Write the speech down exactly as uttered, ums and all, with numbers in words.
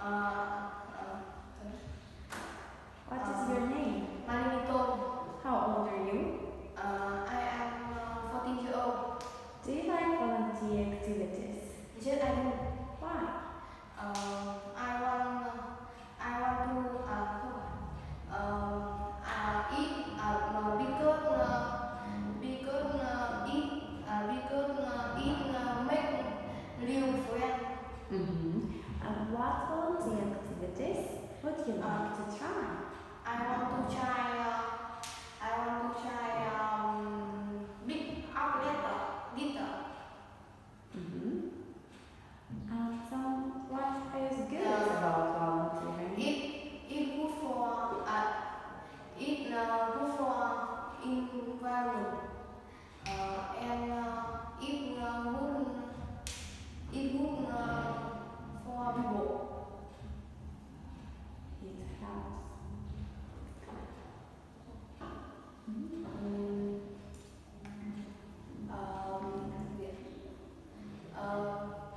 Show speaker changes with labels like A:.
A: Uh, uh,
B: What is
A: uh,
B: your name?
A: my name is Tôn.
B: How old are you?
A: Uh, I am uh, fourteen years old.
B: Do you like volunteer activities?
A: Yes, I do.
B: Why?
A: Uh, I want, I want to uh, uh, uh, eat uh, because uh, because uh, eat uh, because uh, eat uh, make new friends.
B: Mm-hmm. And what volunteer activities would you like to try?
A: I want to try. Uh, I want to try um, big operator guitar.
B: Mm-hmm. And so, what is good
A: Uh,
B: about volunteering?
A: It it good for uh, it uh, good for environment. Uh, and uh, it uh, good it good uh, for people.
B: It helps.
A: Um, um, uh,